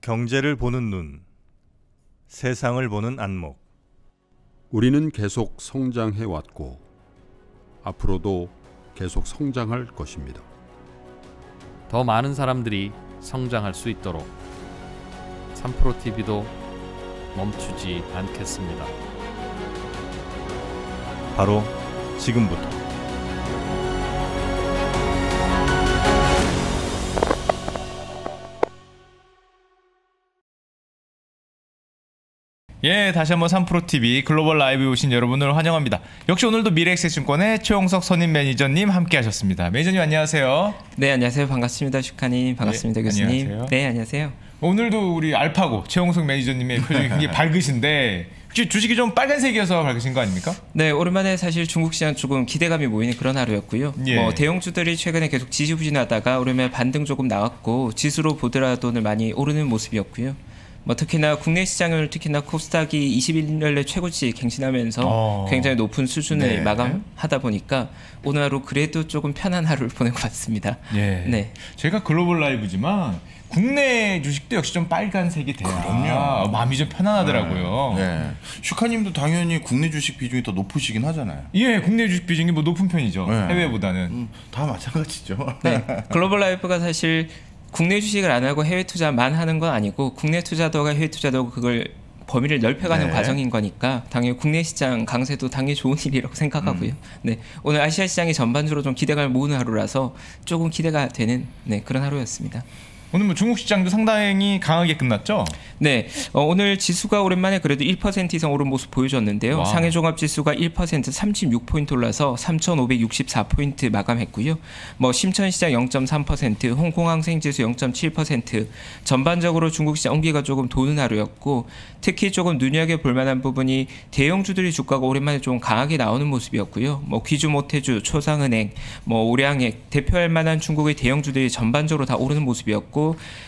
경제를 보는 눈, 세상을 보는 안목. 우리는 계속 성장해 왔고 앞으로도 계속 성장할 것입니다. 더 많은 사람들이 성장할 수 있도록 3프로TV도 멈추지 않겠습니다. 바로 지금부터. 예, 다시 한번 3프로TV 글로벌 라이브에 오신 여러분을 환영합니다. 역시 오늘도 미래엑세증권의 최용석 선임 매니저님 함께 하셨습니다. 매니저님 안녕하세요. 네, 안녕하세요. 반갑습니다. 슈카님. 반갑습니다. 네, 교수님. 안녕하세요. 네, 안녕하세요. 오늘도 우리 알파고 최용석 매니저님의 표정이 굉장히 밝으신데 혹시 주식이 좀 빨간색이어서 밝으신 거 아닙니까? 네, 오랜만에 사실 중국 시장 조금 기대감이 모이는 그런 하루였고요. 예. 대형주들이 최근에 계속 지지부진하다가 오랜만에 반등 조금 나왔고 지수로 보더라도 오늘 많이 오르는 모습이었고요. 특히나 국내 시장을 특히나 코스닥이 21년에 최고치 갱신하면서 굉장히 높은 수준을 마감하다 보니까 오늘 하루 그래도 조금 편한 하루를 보낸 것 같습니다. 예. 네. 제가 글로벌 라이브지만 국내 주식도 역시 좀 빨간색이 돼야 그럼요. 마음이 좀 편안하더라고요. 네. 슈카님도 당연히 국내 주식 비중이 더 높으시긴 하잖아요. 예, 국내 주식 비중이 뭐 높은 편이죠. 네. 해외보다는. 다 마찬가지죠. 네. 글로벌 라이브가 사실 국내 주식을 안 하고 해외 투자만 하는 건 아니고 국내 투자도가 해외 투자도 그걸 범위를 넓혀가는 과정인 거니까 당연히 국내 시장 강세도 당연히 좋은 일이라고 생각하고요. 네, 오늘 아시아 시장이 전반적으로 좀 기대감을 모으는 하루라서 조금 기대가 되는 그런 하루였습니다. 오늘 뭐 중국 시장도 상당히 강하게 끝났죠? 네, 오늘 지수가 오랜만에 그래도 1% 이상 오른 모습 보여줬는데요. 와. 상해 종합 지수가 1% 36포인트 올라서 3,564포인트 마감했고요. 심천 시장 0.3%, 홍콩 항생 지수 0.7%, 전반적으로 중국 시장 온기가 조금 도는 하루였고, 특히 조금 눈여겨볼 만한 부분이 대형주들이 주가가 오랜만에 좀 강하게 나오는 모습이었고요. 귀주 모태주, 초상은행, 오량액 대표할 만한 중국의 대형주들이 전반적으로 다 오르는 모습이었고,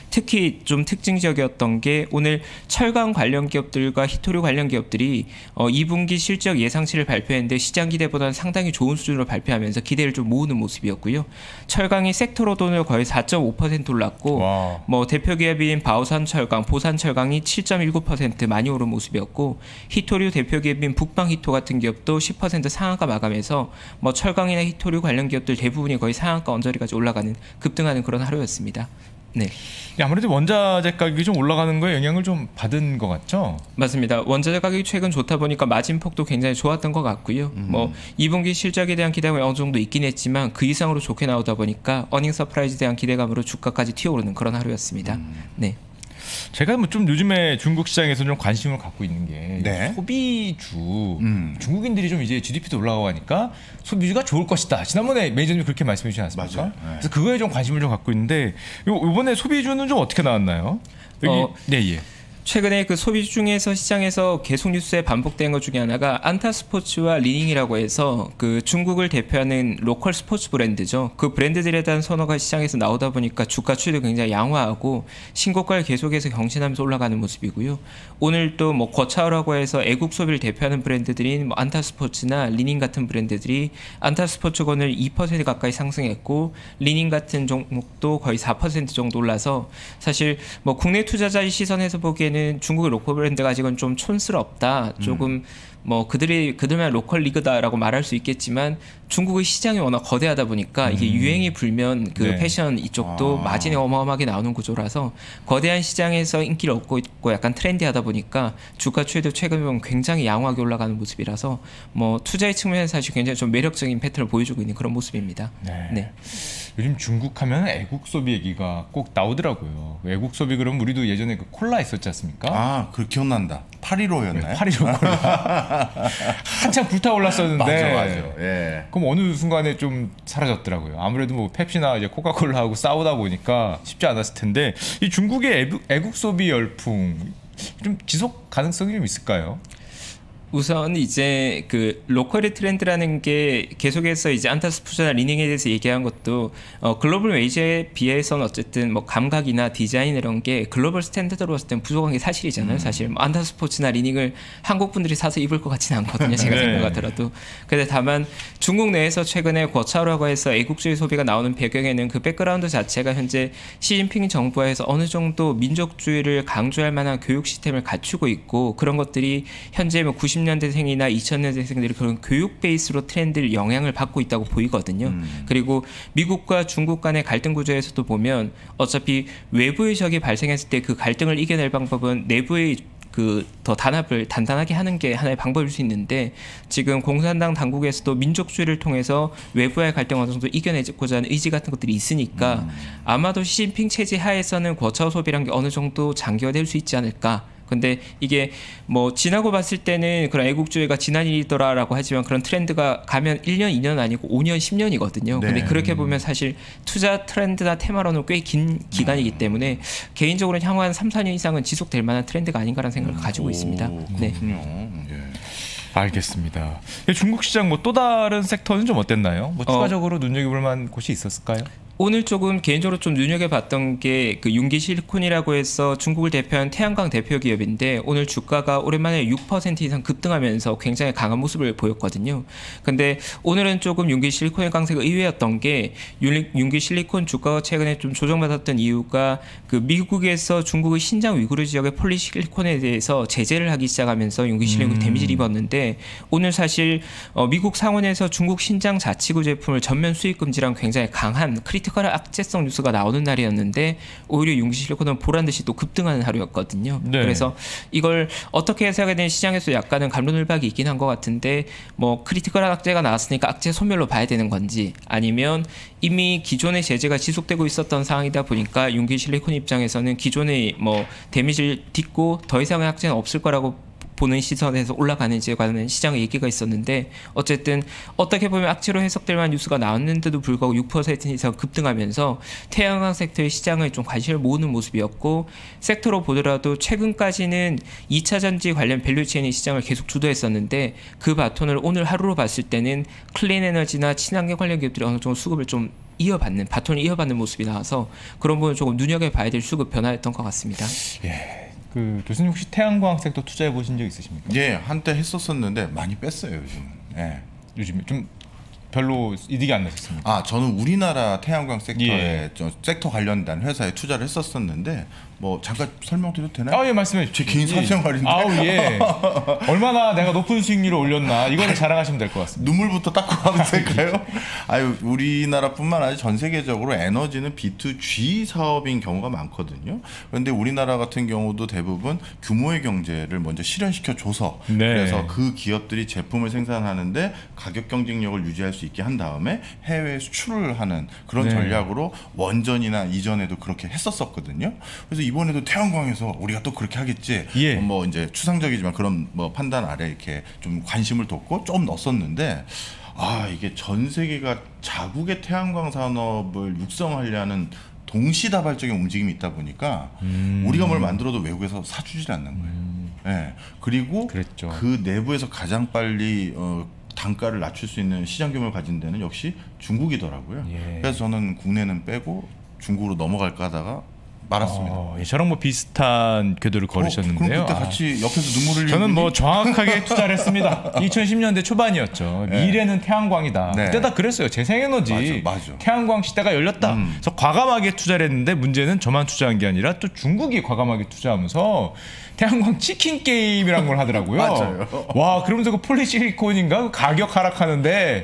특히 좀 특징적이었던 게 오늘 철강 관련 기업들과 히토류 관련 기업들이 2분기 실적 예상치를 발표했는데 시장 기대보다는 상당히 좋은 수준으로 발표하면서 기대를 좀 모으는 모습이었고요. 철강이 섹터로 돈을 거의 4.5% 올랐고 대표 기업인 바오산철강, 보산철강이 7.19% 많이 오른 모습이었고, 히토류 대표 기업인 북방히토 같은 기업도 10% 상한가 마감해서 철강이나 히토류 관련 기업들 대부분이 거의 상한가 언저리까지 올라가는 급등하는 그런 하루였습니다. 네. 아무래도 원자재 가격이 좀 올라가는 거에 영향을 좀 받은 것 같죠? 맞습니다. 원자재 가격이 최근 좋다 보니까 마진폭도 굉장히 좋았던 것 같고요. 2분기 실적에 대한 기대감이 어느 정도 있긴 했지만 그 이상으로 좋게 나오다 보니까 어닝 서프라이즈에 대한 기대감으로 주가까지 튀어오르는 그런 하루였습니다. 네. 제가 좀 요즘에 중국 시장에서 좀 관심을 갖고 있는 게 소비주, 중국인들이 좀 이제 GDP도 올라가고 하니까 소비주가 좋을 것이다. 지난번에 매니저님 그렇게 말씀해 주지 않았습니까? 맞아요. 네. 그래서 그거에 좀 관심을 좀 갖고 있는데 이번에 소비주는 좀 어떻게 나왔나요? 네, 예. 최근에 그 소비주 중에서 시장에서 계속 뉴스에 반복된 것 중에 하나가 안타스포츠와 리닝이라고 해서 그 중국을 대표하는 로컬 스포츠 브랜드죠. 그 브랜드들에 대한 선호가 시장에서 나오다 보니까 주가 추이도 굉장히 양호하고 신고가를 계속해서 경신하면서 올라가는 모습이고요. 오늘 또 거차오라고 해서 애국 소비를 대표하는 브랜드들인 안타스포츠나 리닝 같은 브랜드들이 안타스포츠가 오늘 2% 가까이 상승했고, 리닝 같은 종목도 거의 4% 정도 올라서 사실 국내 투자자의 시선에서 보기에는 중국의 로컬 브랜드가 아직은 좀 촌스럽다. 조금 그들만 로컬 리그다라고 말할 수 있겠지만 중국의 시장이 워낙 거대하다 보니까 이게 유행이 불면 패션 이쪽도 마진이 어마어마하게 나오는 구조라서 거대한 시장에서 인기를 얻고 있고 약간 트렌디하다 보니까 주가 추이도 최근 보면 굉장히 양호하게 올라가는 모습이라서 투자의 측면에서 사실 굉장히 좀 매력적인 패턴을 보여주고 있는 그런 모습입니다. 네. 요즘 중국 하면 애국 소비 얘기가 꼭 나오더라고요. 애국 소비 그러면 우리도 예전에 그 콜라 있었지 않습니까? 그 기억난다. 815였나요? 815 콜라. 한참 불타올랐었는데. 맞아. 예. 그럼 어느 순간에 좀 사라졌더라고요. 아무래도 펩시나 이제 코카콜라하고 싸우다 보니까 쉽지 않았을 텐데 이 중국의 애국 소비 열풍 좀 지속 가능성이 좀 있을까요? 우선 이제 그 로컬 트렌드라는 게 계속해서 이제 안타스포츠나 리닝에 대해서 얘기한 것도 글로벌 메이저에 비해서는 어쨌든 뭐 감각이나 디자인 이런 게 글로벌 스탠다드로 봤을 땐 부족한 게 사실이잖아요. 사실 뭐 안타스포츠나 리닝을 한국 분들이 사서 입을 것 같지는 않거든요. 제가 생각하더라도. 근데 다만 중국 내에서 최근에 고차라고 해서 애국주의 소비가 나오는 배경에는 그 백그라운드 자체가 현재 시진핑 정부에서 어느 정도 민족주의를 강조할 만한 교육 시스템을 갖추고 있고 그런 것들이 현재 뭐 90년대생이나 2000년대생들이 그런 교육 베이스로 트렌드를 영향을 받고 있다고 보이거든요. 그리고 미국과 중국 간의 갈등 구조에서도 보면 어차피 외부의 적이 발생했을 때 그 갈등을 이겨낼 방법은 내부의 그 더 단합을 단단하게 하는 게 하나의 방법일 수 있는데 지금 공산당 당국에서도 민족주의를 통해서 외부의 갈등 어느 정도 이겨내고자 하는 의지 같은 것들이 있으니까 아마도 시진핑 체제 하에서는 고차오 소비란 게 어느 정도 장기화될 수 있지 않을까. 근데 이게 뭐 지나고 봤을 때는 그런 애국주의가 지난 일이더라라고 하지만 그런 트렌드가 가면 1년, 2년 아니고 5년, 10년이거든요. 근데 그렇게 보면 사실 투자 트렌드나 테마로는 꽤 긴 기간이기 때문에 개인적으로는 향후 한 3, 4년 이상은 지속될 만한 트렌드가 아닌가라는 생각을 가지고 있습니다. 네. 알겠습니다. 중국 시장 뭐 또 다른 섹터는 좀 어땠나요? 뭐 추가적으로 눈여겨볼 만한 곳이 있었을까요? 오늘 조금 개인적으로 좀 눈여겨봤던 게 그 융기 실리콘이라고 해서 중국을 대표한 태양광 대표 기업인데 오늘 주가가 오랜만에 6% 이상 급등하면서 굉장히 강한 모습을 보였거든요. 근데 오늘은 조금 융기 실리콘의 강세가 의외였던 게 융기 실리콘 주가가 최근에 좀 조정받았던 이유가 그 미국에서 중국의 신장 위구르 지역의 폴리실리콘에 대해서 제재를 하기 시작하면서 융기 실리콘이 데미지를 입었는데 오늘 사실 미국 상원에서 중국 신장 자치구 제품을 전면 수입 금지랑 굉장히 강한 크리티컬 악재성 뉴스가 나오는 날이었는데 오히려 융기 실리콘은 보란 듯이 또 급등하는 하루였거든요. 네. 그래서 이걸 어떻게 해석해야 되는 시장에서 약간은 갑론을박이 있긴 한 것 같은데 뭐 크리티컬 악재가 나왔으니까 악재 소멸로 봐야 되는 건지 아니면 이미 기존의 제재가 지속되고 있었던 상황이다 보니까 융기 실리콘 입장에서는 기존의 뭐 데미지를 딛고 더 이상의 악재는 없을 거라고 보는 시선에서 올라가는지에 관한 시장의 얘기가 있었는데 어쨌든 어떻게 보면 악재로 해석될 만한 뉴스가 나왔는데도 불구하고 6% 이상 급등하면서 태양광 섹터의 시장을 좀 관심을 모으는 모습이었고 섹터로 보더라도 최근까지는 2차 전지 관련 밸류체인의 시장을 계속 주도했었는데 그 바톤을 오늘 하루로 봤을 때는 클린 에너지나 친환경 관련 기업들이 어느 정도 수급을 좀 바톤을 이어받는 모습이 나와서 그런 부분 조금 눈여겨봐야 될 수급 변화였던 것 같습니다. 예. 그 교수님 혹시 태양광 섹터 투자해 보신 적 있으십니까? 예, 한때 했었었는데 많이 뺐어요 요즘. 예. 요즘에 좀 별로 이득이 안 나셨습니까? 아, 저는 우리나라 태양광 섹터에 섹터 관련된 회사에 투자를 했었었는데 뭐 잠깐 설명드려도 되나요? 아, 예, 말씀해 주세요. 제 개인 사생활인데. 아우, 예. 얼마나 내가 높은 수익률을 올렸나 이거는 자랑하시면 될 것 같습니다. 눈물부터 닦고 하면 될까요? 아유, 우리나라뿐만 아니라 전 세계적으로 에너지는 B2G 사업인 경우가 많거든요. 그런데 우리나라 같은 경우도 대부분 규모의 경제를 먼저 실현시켜 줘서 그래서 그 기업들이 제품을 생산하는데 가격 경쟁력을 유지할 수 있게 한 다음에 해외 수출을 하는 그런 전략으로 원전이나 이전에도 그렇게 했었었거든요. 그래서 이번에도 태양광에서 우리가 또 그렇게 하겠지. 뭐 이제 추상적이지만 그런 뭐 판단 아래 이렇게 좀 관심을 뒀고 좀 넣었었는데 아, 이게 전 세계가 자국의 태양광 산업을 육성하려는 동시다발적인 움직임이 있다 보니까 우리가 뭘 만들어도 외국에서 사주질 않는 거예요. 네. 그리고 그랬죠. 그 내부에서 가장 빨리 단가를 낮출 수 있는 시장 규모를 가진 데는 역시 중국이더라고요. 그래서 저는 국내는 빼고 중국으로 넘어갈까 하다가 말았습니다. 저랑 뭐 비슷한 궤도를 걸으셨는데요. 그럼 그때 같이 옆에서 눈물을 저는 뭐 정확하게 투자를 했습니다. 2010년대 초반이었죠. 미래는 태양광이다. 그때 다 그랬어요. 재생에너지 맞아. 태양광 시대가 열렸다. 그래서 과감하게 투자를 했는데 문제는 저만 투자한 게 아니라 또 중국이 과감하게 투자하면서 태양광 치킨 게임이란 걸 하더라고요. 맞아요. 와, 그러면서 그 폴리실리콘인가 가격 하락하는데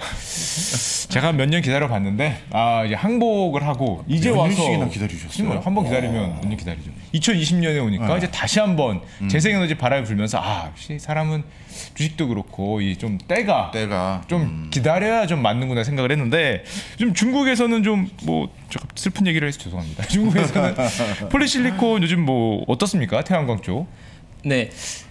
제가 몇 년 기다려 봤는데 이제 항복을 하고 이제 와서 몇 년씩이나 기다리셨어요? 한번 기다리면 몇 년 기다리죠. 2020년에 오니까 이제 다시 한번 재생에너지 바람이 불면서 역시 사람은 주식도 그렇고 이 좀 때가 좀 기다려야 좀 맞는구나 생각을 했는데 좀 중국에서는 좀 뭐 슬픈 얘기를 해서 죄송합니다. 중국에서는 폴리실리콘 요즘 뭐 어떻습니까? 태양광 쪽? 네.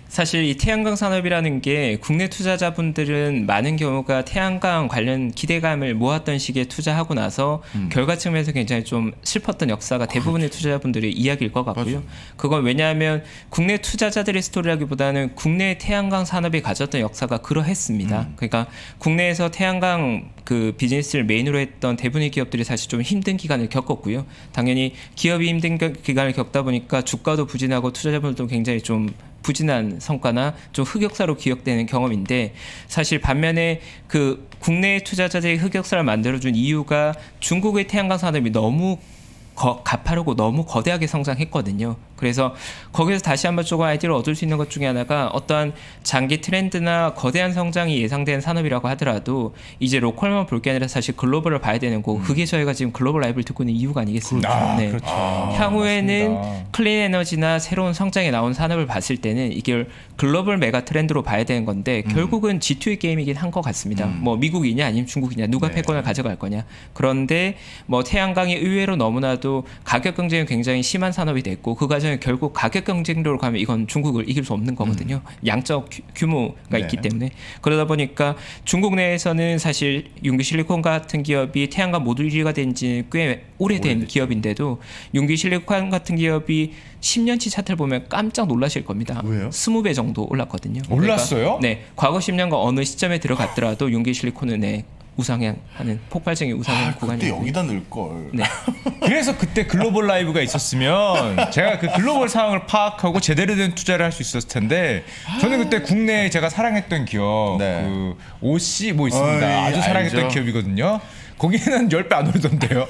사실 이 태양광 산업이라는 게 국내 투자자분들은 많은 경우가 태양광 관련 기대감을 모았던 시기에 투자하고 나서 결과 측면에서 굉장히 좀 슬펐던 역사가 대부분의 투자자분들의 이야기일 것 같고요. 맞아. 그건 왜냐하면 국내 투자자들의 스토리라기보다는 국내 태양광 산업이 가졌던 역사가 그러했습니다. 그러니까 국내에서 태양광 그 비즈니스를 메인으로 했던 대부분의 기업들이 사실 좀 힘든 기간을 겪었고요. 당연히 기업이 힘든 기간을 겪다 보니까 주가도 부진하고 투자자분들도 굉장히 좀 부진한 성과나 좀 흑역사로 기억되는 경험인데, 사실 반면에 그 국내 투자자들의 흑역사를 만들어준 이유가 중국의 태양광 산업이 너무 가파르고 너무 거대하게 성장했거든요. 그래서 거기서 다시 한번 조금 아이디어를 얻을 수 있는 것 중에 하나가 어떠한 장기 트렌드나 거대한 성장이 예상되는 산업이라고 하더라도 이제 로컬만 볼 게 아니라 사실 글로벌을 봐야 되는 거고, 그게 저희가 지금 글로벌 라이브를 듣고 있는 이유가 아니겠습니까? 네. 그렇죠. 향후에는 맞습니다. 클린 에너지나 새로운 성장에 나온 산업을 봤을 때는 이게 글로벌 메가 트렌드로 봐야 되는 건데 결국은 G2의 게임이긴 한 것 같습니다. 뭐 미국이냐 아니면 중국이냐, 누가 패권을 가져갈 거냐. 그런데 뭐 태양광이 의외로 너무나도 가격 경쟁이 굉장히 심한 산업이 됐고, 그 과정에 결국 가격 경쟁으로 가면 이건 중국을 이길 수 없는 거거든요. 양적 규모가 있기 때문에. 그러다 보니까 중국 내에서는 사실 융기실리콘 같은 기업이 태양광 모듈 1위가 된 지는 꽤 오래된 기업인데도, 융기실리콘 같은 기업이 10년치 차트를 보면 깜짝 놀라실 겁니다. 왜요? 20배 정도 올랐거든요. 올랐어요? 그러니까, 네, 과거 10년간 어느 시점에 들어갔더라도 융기실리콘은 우상향하는 폭발적인 우상향 구간이. 그때 여기다 넣을 걸. 네. 그래서 그때 글로벌 라이브가 있었으면 제가 그 글로벌 상황을 파악하고 제대로 된 투자를 할 수 있었을 텐데, 저는 그때 국내에 제가 사랑했던 기업 그 OC 뭐 있습니다. 아주 사랑했던 알죠. 기업이거든요. 거기는 10배 안 오르던데요.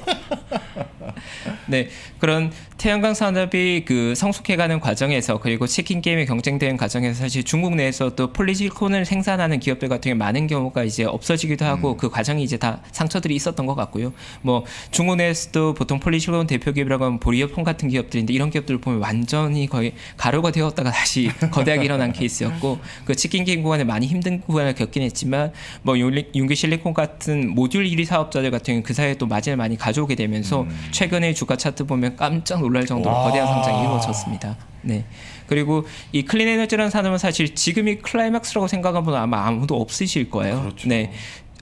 네, 그런 태양광 산업이 그 성숙해가는 과정에서, 그리고 치킨 게임에 경쟁되는 과정에서 사실 중국 내에서도 폴리실콘을 생산하는 기업들 같은 경우 많은 경우가 이제 없어지기도 하고 그 과정이 이제 다 상처들이 있었던 것 같고요. 뭐 중국 내에서도 보통 폴리실콘 대표 기업이라고 하면 보리어폰 같은 기업들인데, 이런 기업들을 보면 완전히 거의 가루가 되었다가 다시 거대하게 일어난 케이스였고, 그 치킨 게임 구간에 많이 힘든 구간을 겪긴 했지만, 뭐 융기실리콘 같은 모듈 1위 사업자들 같은 경우는 그 사이에 또 마진을 많이 가져오게 되면서 최근에 주가 차트 보면 깜짝 놀랄 정도로 거대한 성장이 이루어졌습니다. 네. 그리고 이 클린 에너지라는 산업은 사실 지금이 클라이막스라고 생각하는 분은 아마 아무도 없으실 거예요. 그렇죠. 네.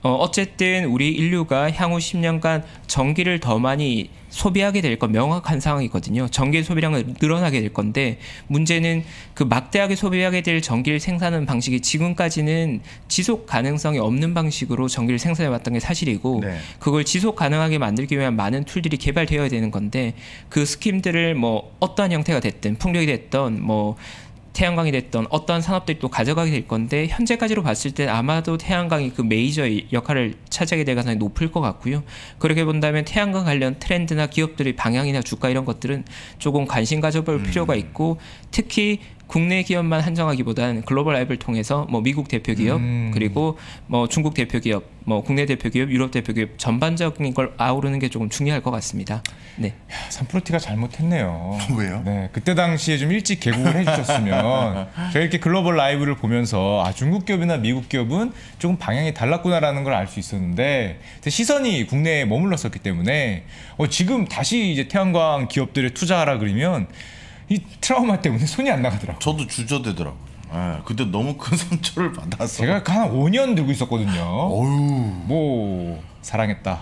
어쨌든 우리 인류가 향후 10년간 전기를 더 많이 소비하게 될 건 명확한 상황이거든요. 전기 소비량은 늘어나게 될 건데, 문제는 그 막대하게 소비하게 될 전기를 생산하는 방식이 지금까지는 지속 가능성이 없는 방식으로 전기를 생산해 왔던 게 사실이고, 그걸 지속 가능하게 만들기 위한 많은 툴들이 개발되어야 되는 건데, 그 스킴들을 뭐 어떠한 형태가 됐든 풍력이 됐든 뭐 태양광이 됐던 어떤 산업들이 또 가져가게 될 건데, 현재까지로 봤을 때 아마도 태양광이 그 메이저의 역할을 차지하게 될 가능성이 높을 것 같고요. 그렇게 본다면 태양광 관련 트렌드나 기업들의 방향이나 주가 이런 것들은 조금 관심 가져볼 필요가 있고, 특히 국내 기업만 한정하기보다는 글로벌 라이브를 통해서 뭐 미국 대표 기업, 그리고 뭐 중국 대표 기업, 뭐 국내 대표 기업, 유럽 대표 기업 전반적인 걸 아우르는 게 조금 중요할 것 같습니다. 네. 산프로티가 잘못했네요. 왜요? 네, 그때 당시에 좀 일찍 개국을 해주셨으면 저희 이렇게 글로벌 라이브를 보면서 중국 기업이나 미국 기업은 조금 방향이 달랐구나라는 걸 알 수 있었는데, 시선이 국내에 머물렀었기 때문에 지금 다시 이제 태양광 기업들에 투자하라 그러면 이 트라우마 때문에 손이 안 나가더라고요. 저도 주저되더라고요. 그때 너무 큰 상처를 받아서. 제가 한 5년 들고 있었거든요. 어휴. 뭐 사랑했다.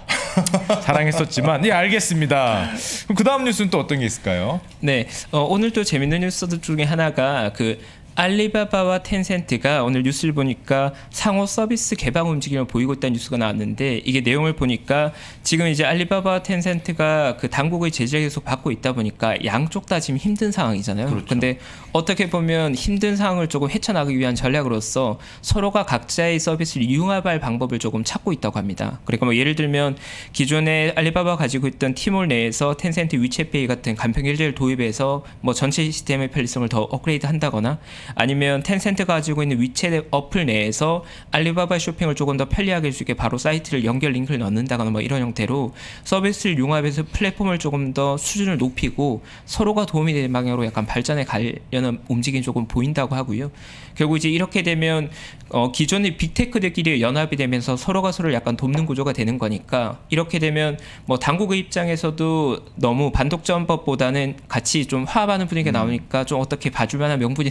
사랑했었지만, 네, 알겠습니다. 그럼 그 다음 뉴스는 또 어떤 게 있을까요? 네, 오늘 또 재밌는 뉴스들 중에 하나가 그 알리바바와 텐센트가 오늘 뉴스를 보니까 상호 서비스 개방 움직임을 보이고 있다는 뉴스가 나왔는데, 이게 내용을 보니까 지금 이제 알리바바와 텐센트가 그 당국의 제재를 계속 받고 있다 보니까 양쪽 다 지금 힘든 상황이잖아요. 그렇죠. 근데 어떻게 보면 힘든 상황을 조금 헤쳐나가기 위한 전략으로서 서로가 각자의 서비스를 융합할 방법을 조금 찾고 있다고 합니다. 그러니까 뭐 예를 들면 기존에 알리바바가 가지고 있던 티몰 내에서 텐센트 위챗페이 같은 간편 결제를 도입해서 뭐 전체 시스템의 편리성을 더 업그레이드 한다거나, 아니면 텐센트가 가지고 있는 위챗 어플 내에서 알리바바 쇼핑을 조금 더 편리하게 할 수 있게 바로 사이트를 연결 링크를 넣는다거나 뭐 이런 형태로 서비스를 융합해서 플랫폼을 조금 더 수준을 높이고 서로가 도움이 되는 방향으로 약간 발전해 가려는 움직임이 조금 보인다고 하고요. 결국 이제 이렇게 되면 기존의 빅테크들끼리 연합이 되면서 서로가 서로를 약간 돕는 구조가 되는 거니까, 이렇게 되면 뭐 당국의 입장에서도 너무 반독점법보다는 같이 좀 화합하는 분위기가 나오니까 좀 어떻게 봐줄 만한 명분이 생길 것 같고,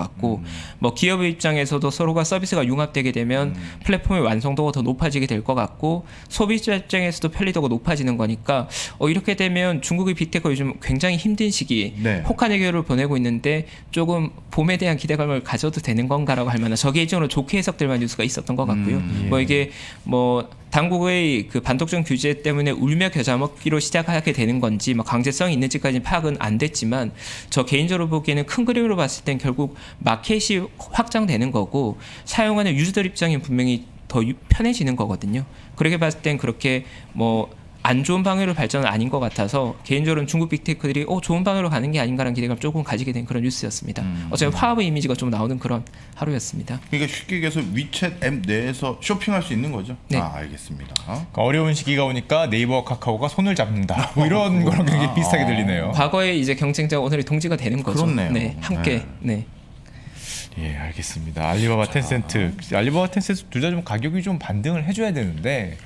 같고 뭐 기업의 입장에서도 서로가 서비스가 융합되게 되면 플랫폼의 완성도가 더 높아지게 될 것 같고 소비자 입장에서도 편리도가 높아지는 거니까 이렇게 되면 중국의 빅테크 요즘 굉장히 힘든 시기 혹한의 겨울을 보내고 있는데 조금 봄에 대한 기대감을 가져도 되는 건가라고 할 만한 저개인적으로 좋게 해석될 만한 뉴스가 있었던 것 같고요. 뭐 이게 뭐 당국의 그 반독점 규제 때문에 울며 겨자 먹기로 시작하게 되는 건지 뭐 강제성이 있는지까지는 파악은 안 됐지만 저 개인적으로 보기에는 큰 그림으로 봤을 땐 결국 마켓이 확장되는 거고 사용하는 유저들 입장이 분명히 더 편해지는 거거든요. 그렇게 봤을 땐 그렇게 뭐 안 좋은 방향으로 발전은 아닌 것 같아서 개인적으로는 중국 빅테크들이 좋은 방향으로 가는 게 아닌가라는 기대감을 조금 가지게 된 그런 뉴스였습니다. 어차피 화합의 이미지가 좀 나오는 그런 하루였습니다. 그러니까 쉽게 얘기해서 위챗 앱 내에서 쇼핑할 수 있는 거죠? 네. 알겠습니다. 그러니까 어려운 시기가 오니까 네이버와 카카오가 손을 잡는다. 뭐 이런 거랑 굉장히 비슷하게 들리네요. 과거에 이제 경쟁자가 오늘의 동지가 되는 거죠. 그렇네요. 네, 함께. 네. 예, 알겠습니다. 알리바바, 텐센트. 알리바바, 텐센트 둘 다 좀 가격이 좀 반등을 해줘야 되는데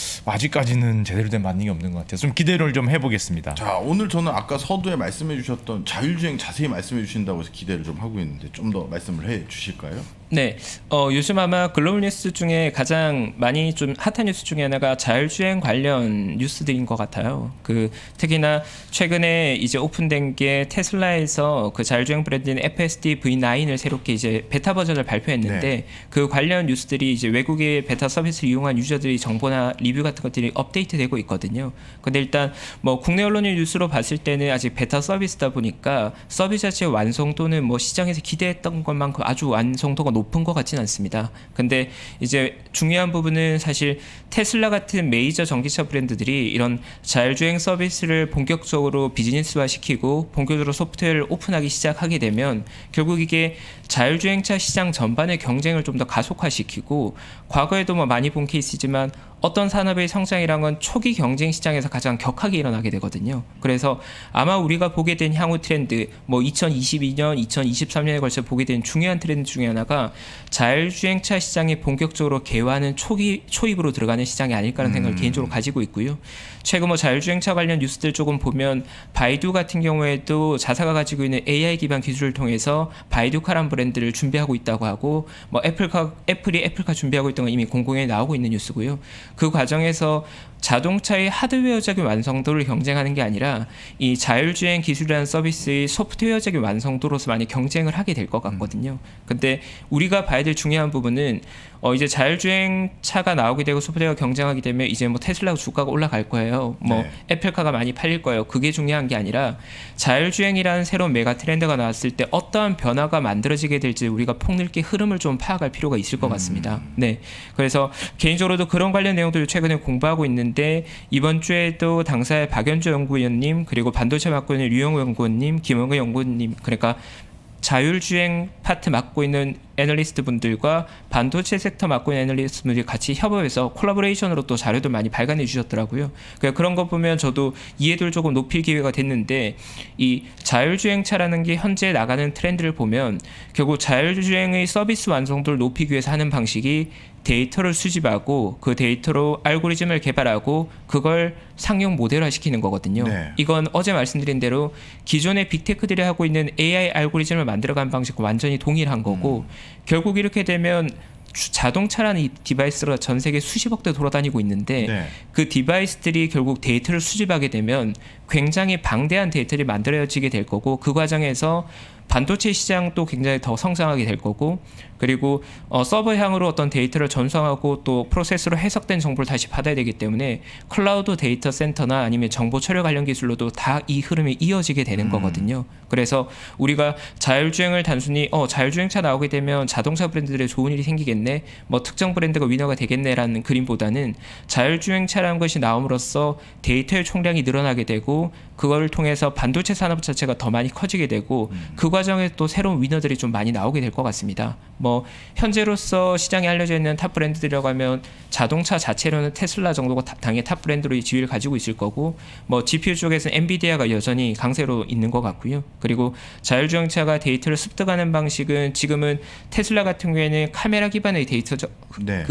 아직까지는 제대로 된 반응이 없는 것 같아요. 좀 기대를 좀 해보겠습니다. 자, 오늘 저는 아까 서두에 말씀해주셨던 자율주행 자세히 말씀해주신다고 해서 기대를 좀 하고 있는데 좀 더 말씀을 해주실까요? 네, 요즘 아마 글로벌 뉴스 중에 가장 많이 좀 핫한 뉴스 중에 하나가 자율주행 관련 뉴스들인 것 같아요. 그 특히나 최근에 이제 오픈된 게 테슬라에서 그 자율주행 브랜드인 FSD V9을 새롭게 이제 베타 버전을 발표했는데 그 관련 뉴스들이 이제 외국의 베타 서비스를 이용한 유저들이 정보나 리뷰 같은 것들이 업데이트되고 있거든요. 근데 일단 뭐 국내 언론의 뉴스로 봤을 때는 아직 베타 서비스다 보니까 서비스 자체의 완성도는 뭐 시장에서 기대했던 것만큼 아주 완성도가 높은 것 같지는 않습니다. 근데 이제 중요한 부분은 사실 테슬라 같은 메이저 전기차 브랜드들이 이런 자율주행 서비스를 본격적으로 비즈니스화 시키고 본격적으로 소프트웨어를 오픈하기 시작하게 되면 결국 이게 자율주행차 시장 전반의 경쟁을 좀 더 가속화시키고 과거에도 뭐 많이 본 케이스지만 어떤 산업의 성장이랑은 초기 경쟁 시장에서 가장 격하게 일어나게 되거든요. 그래서 아마 우리가 보게 된 향후 트렌드, 뭐 2022년, 2023년에 걸쳐 보게 된 중요한 트렌드 중에 하나가 자율주행차 시장이 본격적으로 개화하는 초입으로 들어가는 시장이 아닐까라는 생각을 개인적으로 가지고 있고요. 최근 뭐 자율주행차 관련 뉴스들 조금 보면 바이두 같은 경우에도 자사가 가지고 있는 AI 기반 기술을 통해서 바이두카라는 브랜드를 준비하고 있다고 하고 뭐 애플이 애플카 준비하고 있던 건 이미 공공연히 나오고 있는 뉴스고요. 그 과정에서 자동차의 하드웨어적인 완성도를 경쟁하는 게 아니라 이 자율주행 기술이라는 서비스의 소프트웨어적인 완성도로서 많이 경쟁을 하게 될 것 같거든요. 근데 우리가 봐야 될 중요한 부분은 이제 자율주행 차가 나오게 되고 소프트웨어가 경쟁하게 되면 이제 뭐 테슬라 주가가 올라갈 거예요. 뭐 애플카가 많이 팔릴 거예요. 그게 중요한 게 아니라 자율주행이라는 새로운 메가 트렌드가 나왔을 때 어떠한 변화가 만들어지게 될지 우리가 폭넓게 흐름을 좀 파악할 필요가 있을 것 같습니다. 네, 그래서 개인적으로도 그런 관련 내용들을 최근에 공부하고 있는데 이번 주에도 당사의 박연주 연구위원님 그리고 반도체 맡고 있는 류영우 연구원님, 김영근 연구원님 그러니까 자율주행 파트 맡고 있는 애널리스트 분들과 반도체 섹터 맡고 있는 애널리스트 분들이 같이 협업해서 콜라보레이션으로 또 자료도 많이 발간해 주셨더라고요. 그런 거 보면 저도 이해도를 조금 높일 기회가 됐는데 이 자율주행차라는 게 현재 나가는 트렌드를 보면 결국 자율주행의 서비스 완성도를 높이기 위해서 하는 방식이 데이터를 수집하고 그 데이터로 알고리즘을 개발하고 그걸 상용 모델화 시키는 거거든요. 네. 이건 어제 말씀드린 대로 기존의 빅테크들이 하고 있는 AI 알고리즘을 만들어가는 방식과 완전히 동일한 거고 결국 이렇게 되면 자동차라는 이 디바이스가 전 세계 수십억 대 돌아다니고 있는데 그 디바이스들이 결국 데이터를 수집하게 되면 굉장히 방대한 데이터를 만들어지게 될 거고 그 과정에서 반도체 시장도 굉장히 더 성장하게 될 거고 그리고 서버향으로 어떤 데이터를 전송하고 또 프로세스로 해석된 정보를 다시 받아야 되기 때문에 클라우드 데이터 센터나 아니면 정보 처리 관련 기술로도 다 이 흐름이 이어지게 되는 거거든요. 그래서 우리가 자율주행을 단순히 자율주행차 나오게 되면 자동차 브랜드들의 좋은 일이 생기겠네 뭐 특정 브랜드가 위너가 되겠네라는 그림보다는 자율주행차라는 것이 나옴으로써 데이터의 총량이 늘어나게 되고 그걸 통해서 반도체 산업 자체가 더 많이 커지게 되고 그 과정에 또 새로운 위너들이 좀 많이 나오게 될 것 같습니다. 뭐 현재로서 시장에 알려져 있는 탑 브랜드들이라고 하면 자동차 자체로는 테슬라 정도가 당연히 탑 브랜드로 지위를 가지고 있을 거고 뭐 GPU 쪽에서는 엔비디아가 여전히 강세로 있는 것 같고요. 그리고 자율주행차가 데이터를 습득하는 방식은 지금은 테슬라 같은 경우에는 카메라 기반의 데이터 그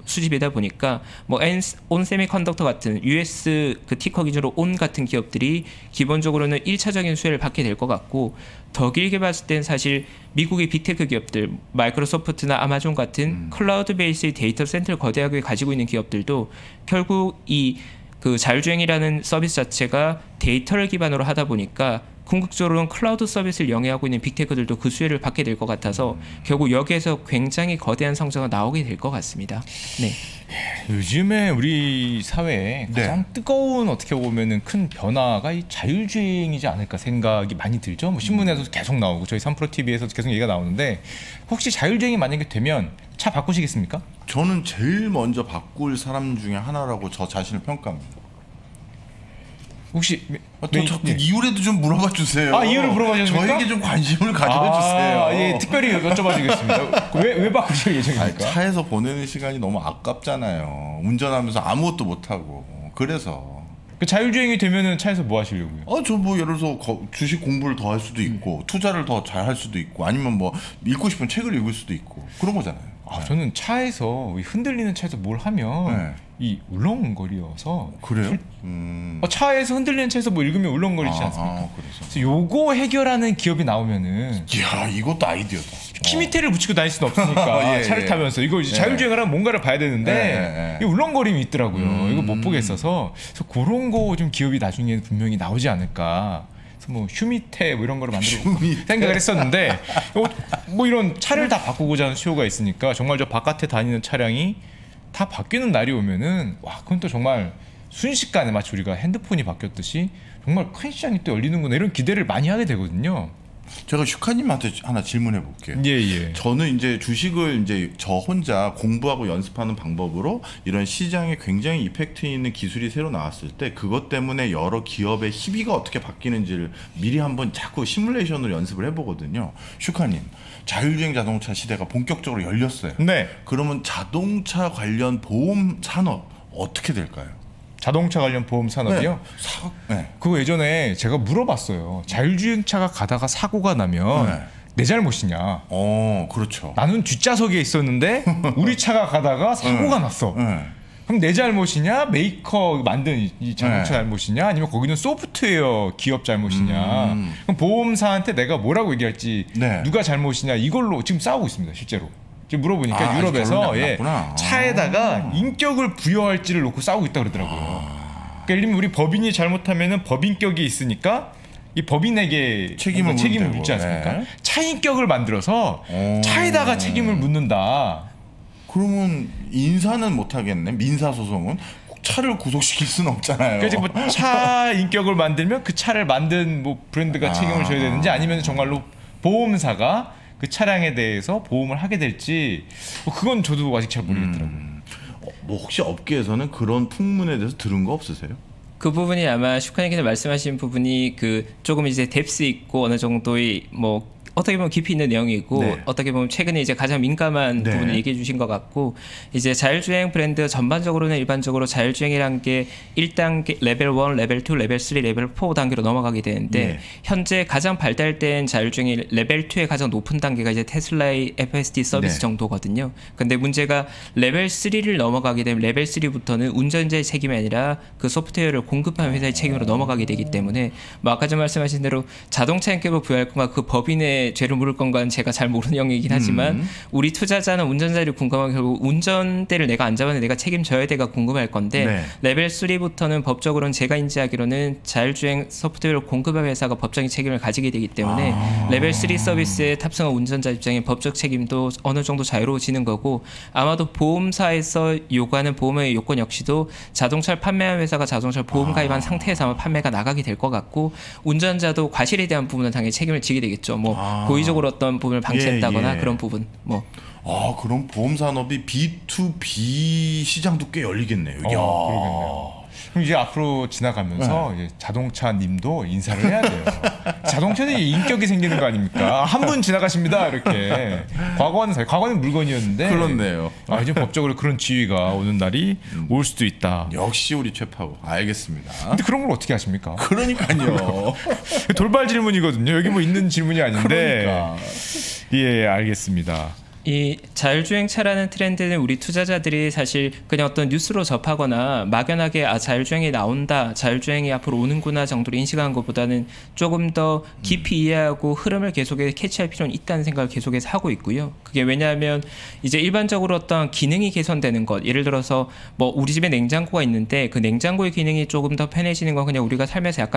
수집이다 보니까 뭐 온 세미컨덕터 같은 US 그 티커 기준으로 온 같은 기업들이 기본적으로는 1차적인 수혜를 받게 될 것 같고, 더 길게 봤을 땐 사실 미국의 빅테크 기업들, 마이크로소프트나 아마존 같은 클라우드 베이스의 데이터 센터를 거대하게 가지고 있는 기업들도 결국 이 그 자율주행이라는 서비스 자체가 데이터를 기반으로 하다 보니까 궁극적으로는 클라우드 서비스를 영위하고 있는 빅테크들도 그 수혜를 받게 될 것 같아서 결국 여기에서 굉장히 거대한 성장이 나오게 될 것 같습니다. 네. 요즘에 우리 사회에 가장 뜨거운 어떻게 보면은 큰 변화가 이 자율주행이지 않을까 생각이 많이 들죠. 뭐 신문에서도 계속 나오고 저희 3프로 TV에서도 계속 얘기가 나오는데, 혹시 자율주행이 만약에 되면 차 바꾸시겠습니까? 저는 제일 먼저 바꿀 사람 중에 하나라고 저 자신을 평가합니다. 혹시 자꾸 이유라도 좀 물어봐 주세요. 이유를 물어봐 주십니까? 저에게 좀 관심을 가져주세요. 예, 특별히 여쭤봐 주겠습니다. 왜 바꾸실 예정입니까? 차에서 보내는 시간이 너무 아깝잖아요. 운전하면서 아무것도 못 하고. 그래서 그 자율주행이 되면은 차에서 뭐 하시려고요? 저 뭐 예를 들어서 주식 공부를 더 할 수도 있고, 투자를 더 잘 할 수도 있고, 아니면 뭐 읽고 싶은 책을 읽을 수도 있고, 그런 거잖아요. 저는 차에서 흔들리는 차에서 뭘 하면 이 울렁거려서. 그래요? 차에서 흔들리는 차에서 뭐 읽으면 울렁거리지 않습니까? 그래서 요거 해결하는 기업이 나오면은, 이야, 이것도 아이디어다. 키 밑에를 붙이고 다닐 수는 없으니까 차를 타면서 이거 이제 자율주행을 하면 뭔가를 봐야 되는데 이 울렁거림이 있더라고요. 이거 못 보겠어서. 그래서 그런 거 좀 기업이 나중에 분명히 나오지 않을까. 뭐 휴미테 뭐 이런 거를 만들어 생각을 했었는데, 뭐 이런 차를 다 바꾸고자 하는 수요가 있으니까 정말 저 바깥에 다니는 차량이 다 바뀌는 날이 오면은, 와, 그건 또 정말 순식간에 마치 우리가 핸드폰이 바뀌었듯이 정말 큰 시장이 또 열리는구나, 이런 기대를 많이 하게 되거든요. 제가 슈카님한테 하나 질문해 볼게요. 예. 저는 이제 주식을 이제 저 혼자 공부하고 연습하는 방법으로 이런 시장에 굉장히 이펙트 있는 기술이 새로 나왔을 때 그것 때문에 여러 기업의 희비가 어떻게 바뀌는지를 미리 한번 자꾸 시뮬레이션으로 연습을 해보거든요. 슈카님, 자율주행 자동차 시대가 본격적으로 열렸어요. 네. 그러면 자동차 관련 보험 산업 어떻게 될까요? 자동차 관련 보험 산업이요? 그거 예전에 제가 물어봤어요. 자율주행차가 가다가 사고가 나면 내 잘못이냐? 그렇죠. 나는 뒷좌석에 있었는데 우리 차가 가다가 사고가 났어. 그럼 내 잘못이냐? 메이커 만든 이 자동차 잘못이냐? 아니면 거기는 소프트웨어 기업 잘못이냐? 그럼 보험사한테 내가 뭐라고 얘기할지, 누가 잘못이냐, 이걸로 지금 싸우고 있습니다, 실제로. 지금 물어보니까 유럽에서 차에다가 인격을 부여할지를 놓고 싸우고 있다 그러더라고요. 그러니까 예를 들면 우리 법인이 잘못하면은 법인격이 있으니까 이 법인에게 책임을 묻지 않습니까? 차인격을 만들어서 차에다가 책임을 묻는다. 그러면 인사는 못 하겠네. 민사 소송은 차를 구속시킬 수는 없잖아요. 그래서 뭐 차 인격을 만들면 그 차를 만든 뭐 브랜드가 책임을 져야 되는지, 아니면 정말로 보험사가 그 차량에 대해서 보험을 하게 될지, 그건 저도 아직 잘 모르겠더라고요. 뭐 혹시 업계에서는 그런 풍문에 대해서 들은 거 없으세요? 그 부분이 아마 슈카님께서 말씀하신 부분이 그 조금 이제 뎁스 있고 어느 정도의 뭐 어떻게 보면 깊이 있는 내용이고, 어떻게 보면 최근에 이제 가장 민감한 부분을 얘기해 주신 것 같고, 이제 자율주행 브랜드 전반적으로는 일반적으로 자율주행이란 게 1단계, 레벨 1, 레벨 2, 레벨 3, 레벨 4 단계로 넘어가게 되는데, 현재 가장 발달된 자율주행이 레벨 2의 가장 높은 단계가 이제 테슬라의 FSD 서비스 정도거든요. 근데 문제가 레벨 3를 넘어가게 되면 레벨 3부터는 운전자의 책임이 아니라 그 소프트웨어를 공급하는 회사의 책임으로 넘어가게 되기 때문에, 뭐 아까 전 말씀하신 대로 자동차 인격을 부여할 건가 그 법인의 죄를 물을 건가는 제가 잘 모르는 영역이긴 하지만, 우리 투자자는 운전자를 궁금하면 결국 운전대를 내가 안 잡았는데 내가 책임져야 돼가 궁금할 건데, 레벨 3부터는 법적으로는 제가 인지하기로는 자율주행 소프트웨어를 공급한 회사가 법적인 책임을 가지게 되기 때문에 레벨 3 서비스에 탑승한 운전자 입장에 법적 책임도 어느 정도 자유로워지는 거고, 아마도 보험사에서 요구하는 보험의 요건 역시도 자동차를 판매한 회사가 자동차를 보험 가입한 상태에서 아마 판매가 나가게 될 것 같고, 운전자도 과실에 대한 부분은 당연히 책임을 지게 되겠죠. 뭐 고의적으로 어떤 부분을 방치했다거나 그런 부분. 뭐. 그럼 보험 산업이 B2B 시장도 꽤 열리겠네요. 그러겠네요. 그럼 이제 앞으로 지나가면서 이제 자동차님도 인사를 해야 돼요. 자동차는 인격이 생기는 거 아닙니까? 한 분 지나가십니다, 이렇게. 과거는 물건이었는데. 그렇네요. 이제 법적으로 그런 지위가 오는 날이 올 수도 있다. 역시 우리 최파고. 알겠습니다. 근데 그런 걸 어떻게 하십니까? 그러니까요. 돌발 질문이거든요. 여기 뭐 있는 질문이 아닌데. 그러니까. 예, 알겠습니다. 이 자율주행차라는 트렌드는 우리 투자자들이 사실 그냥 어떤 뉴스로 접하거나 막연하게 자율주행이 나온다, 자율주행이 앞으로 오는구나 정도로 인식한 것보다는 조금 더 깊이 이해하고 흐름을 계속해서 캐치할 필요는 있다는 생각을 계속해서 하고 있고요. 그게 왜냐하면 이제 일반적으로 어떤 기능이 개선되는 것, 예를 들어서 뭐 우리 집에 냉장고가 있는데 그 냉장고의 기능이 조금 더 편해지는 건 그냥 우리가 살면서 약간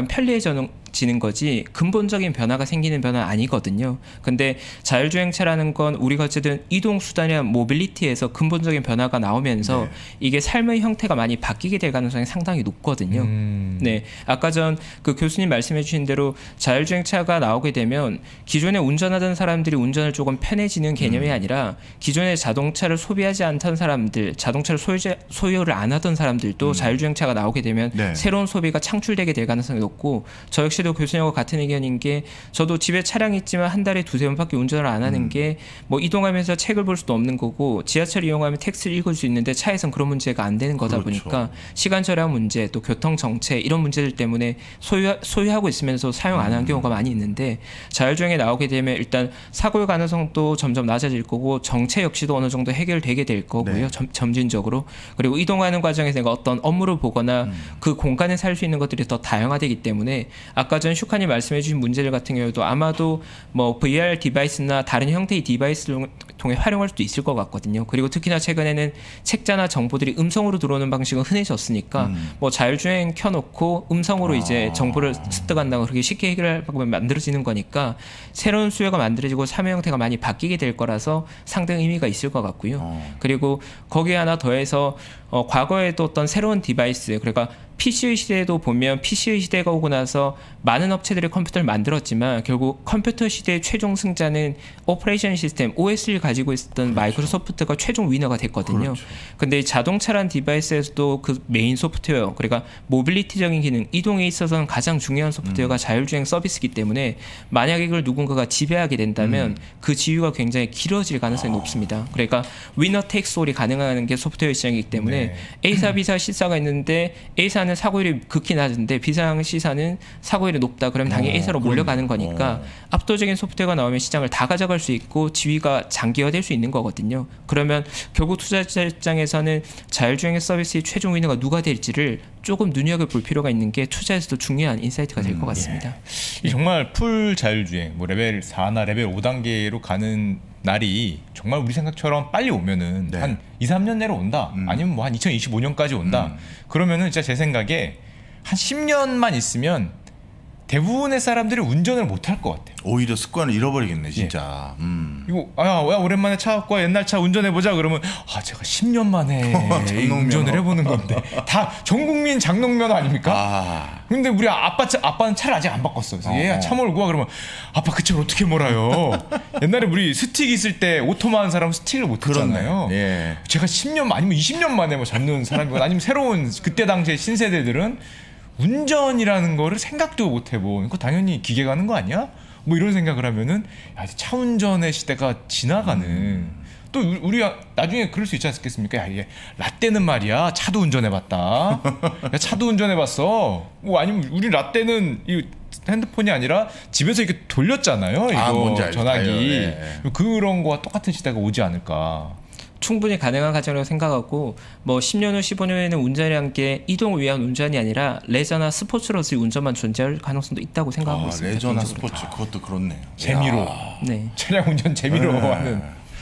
편리해지는 거지 근본적인 변화가 생기는 변화는 아니거든요. 근데 자율주행차라는 건 우리가 어쨌든 이동 수단이나 모빌리티에서 근본적인 변화가 나오면서 네. 이게 삶의 형태가 많이 바뀌게 될 가능성이 상당히 높거든요. 네, 아까 전 그 교수님 말씀해주신 대로 자율주행차가 나오게 되면 기존에 운전하던 사람들이 운전을 조금 편해지는 개념이 아니라 기존에 자동차를 소비하지 않던 사람들, 자동차를 소유를 안 하던 사람들도 자율주행차가 나오게 되면 네. 새로운 소비가 창출되게 될 가능성이 높고, 저 역시도 교수님과 같은 의견인 게 저도 집에 차량이 있지만 한 달에 2-3번밖에 운전을 안 하는 게 뭐 이동하면서 책을 볼 수도 없는 거고 지하철 이용하면 텍스트를 읽을 수 있는데 차에선 그런 문제가 안 되는 거다 그렇죠. 보니까 시간 절약 문제 또 교통 정체 이런 문제들 때문에 소유하고 있으면서 사용 안 하는 경우가 많이 있는데 자율주행에 나오게 되면 일단 사고의 가능성도 점점 낮아질 거고 정체 역시도 어느 정도 해결되게 될 거고요. 네. 점진적으로. 그리고 이동하는 과정에서 내가 어떤 업무를 보거나 그 공간에 살 수 있는 것들이 더 다양화되기 때문에 아까 전 슈카님 말씀해 주신 문제들 같은 경우도 아마도 뭐 VR 디바이스나 다른 형태의 디바이스를 통해 활용할 수도 있을 것 같거든요. 그리고 특히나 최근에는 책자나 정보들이 음성으로 들어오는 방식은 흔해졌으니까 뭐 자율주행 켜놓고 음성으로 이제 정보를 습득한다고 그렇게 쉽게 해결할 방법이 만들어지는 거니까 새로운 수요가 만들어지고 사회 형태가 많이 바뀌게 될 거라서 상당히 의미가 있을 것 같고요. 그리고 거기에 하나 더해서 과거에도 어떤 새로운 디바이스, 그러니까 PC의 시대에도 보면 PC의 시대가 오고 나서 많은 업체들이 컴퓨터를 만들었지만 결국 컴퓨터 시대의 최종 승자는 오퍼레이션 시스템 OS를 가지고 있었던 그렇죠. 마이크로소프트가 최종 위너가 됐거든요. 그렇죠. 근데 자동차란 디바이스에서도 그 메인 소프트웨어, 그러니까 모빌리티적인 기능, 이동에 있어서는 가장 중요한 소프트웨어가 자율주행 서비스이기 때문에 만약에 이걸 누군가가 지배하게 된다면 그 지위가 굉장히 길어질 가능성이 높습니다. 그러니까 위너 테이크스 올이 가능한 게 소프트웨어 시장이기 때문에 네. A사, B사, C사가 있는데 A사는 사고율이 극히 낮은데 B사랑 C사는 사고율이 높다. 그러면 당연히 A사로 몰려가는 거니까 압도적인 소프트웨어가 나오면 시장을 다 가져갈 수 있고 지위가 장기화될 수 있는 거거든요. 그러면 결국 투자자 입장에서는 자율주행 서비스의 최종 위너가 누가 될지를 조금 눈여겨볼 필요가 있는 게 투자에서도 중요한 인사이트가 될 것 같습니다. 예. 정말 풀 자율주행, 뭐 레벨 4나 레벨 5단계로 가는 날이 정말 우리 생각처럼 빨리 오면은 네. 한 2-3년 내로 온다. 아니면 뭐 한 2025년까지 온다. 그러면은 진짜 제 생각에 한 10년만 있으면 대부분의 사람들이 운전을 못 할 것 같아요. 오히려 습관을 잃어버리겠네, 진짜. 예. 이거 야 오랜만에 차 갖고 와, 옛날 차 운전해 보자. 그러면 제가 10년 만에 운전을 해보는 건데 다 전 국민 장롱면허 아닙니까? 근데 우리 아빠는 차를 아직 안 바꿨어. 그래서 얘야 차 몰고 와. 그러면 아빠 그 차를 어떻게 몰아요? 옛날에 우리 스틱 있을 때 오토마 한 사람은 스틱을 못 했잖아요. 예. 제가 10년 아니면 20년 만에 뭐 잡는 사람이고 아니면 새로운 그때 당시에 신세대들은 운전이라는 거를 생각도 못 해보. 이거 당연히 기계가 하는 거 아니야? 뭐 이런 생각을 하면은 차 운전의 시대가 지나가는. 또 우리가 나중에 그럴 수 있지 않겠습니까? 야, 이게 라떼는 말이야 차도 운전해봤다. 야, 차도 운전해봤어. 뭐 아니면 우리 라떼는 이 핸드폰이 아니라 집에서 이렇게 돌렸잖아요. 이거 전화기. 네. 그런 거와 똑같은 시대가 오지 않을까. 충분히 가능한 과정이라고 생각하고 뭐 10년 후 15년 후에는 운전이란 게 이동을 위한 운전이 아니라 레저나 스포츠로서의 운전만 존재할 가능성도 있다고 생각하고 있습니다. 레저나 스포츠 그것도 그렇네요. 재미로. 네. 차량 운전 재미로 하는.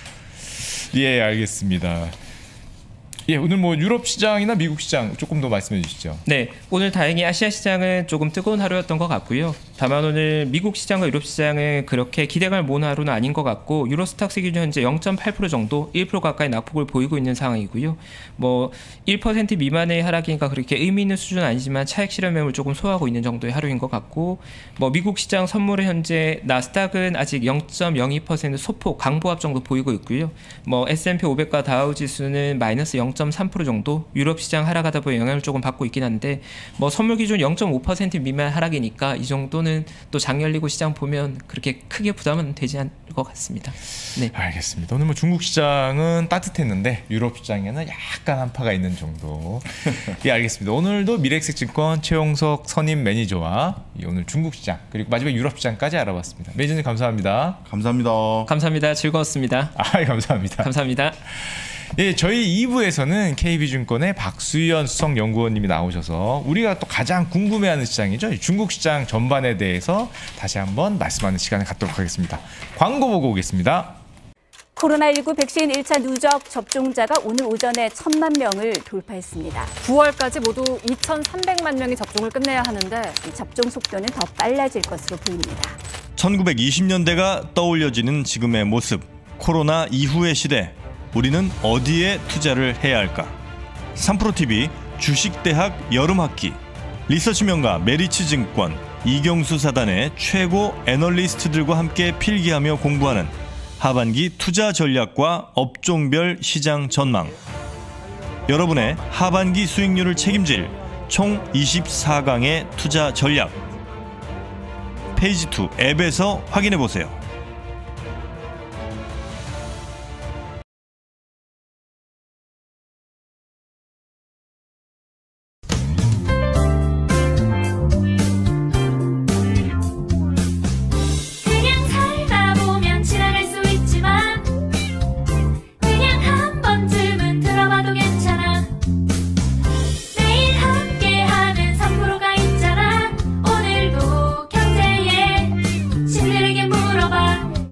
예, 알겠습니다. 예, 오늘 뭐 유럽 시장이나 미국 시장 조금 더 말씀해 주시죠. 네, 오늘 다행히 아시아 시장은 조금 뜨거운 하루였던 것 같고요. 다만 오늘 미국 시장과 유럽 시장은 그렇게 기대감을 모은 하루는 아닌 것 같고 유로스탁스 기준 현재 0.8% 정도 1% 가까이 낙폭을 보이고 있는 상황이고요. 뭐 1% 미만의 하락이니까 그렇게 의미 있는 수준은 아니지만 차익 실현 매물 조금 소화하고 있는 정도의 하루인 것 같고, 뭐 미국 시장 선물은 현재 나스닥은 아직 0.02% 소폭 강보합 정도 보이고 있고요. 뭐 S&P 500과 다우 지수는 마이너스 0. 0.3% 정도, 유럽 시장 하락하다 보니 영향을 조금 받고 있긴 한데 뭐 선물 기준 0.5% 미만 하락이니까 이 정도는 또 장 열리고 시장 보면 그렇게 크게 부담은 되지 않을 것 같습니다. 네. 알겠습니다. 오늘 뭐 중국 시장은 따뜻했는데 유럽 시장에는 약간 한파가 있는 정도. 예, 알겠습니다. 오늘도 미래에셋증권 최용석 선임 매니저와 오늘 중국 시장 그리고 마지막 유럽 시장까지 알아봤습니다. 매니저님 감사합니다. 감사합니다. 감사합니다. 즐거웠습니다. 감사합니다. 감사합니다. 예, 저희 2부에서는 KB증권의 박수현 수석연구원님이 나오셔서 우리가 또 가장 궁금해하는 시장이죠. 중국 시장 전반에 대해서 다시 한번 말씀하는 시간을 갖도록 하겠습니다. 광고 보고 오겠습니다. 코로나19 백신 1차 누적 접종자가 오늘 오전에 1,000만 명을 돌파했습니다. 9월까지 모두 2,300만 명이 접종을 끝내야 하는데 이 접종 속도는 더 빨라질 것으로 보입니다. 1920년대가 떠올려지는 지금의 모습, 코로나 이후의 시대, 우리는 어디에 투자를 해야 할까? 3프로TV 주식대학 여름학기, 리서치 명가 메리츠증권, 이경수 사단의 최고 애널리스트들과 함께 필기하며 공부하는 하반기 투자 전략과 업종별 시장 전망. 여러분의 하반기 수익률을 책임질 총 24강의 투자 전략. 페이지 2 앱에서 확인해 보세요.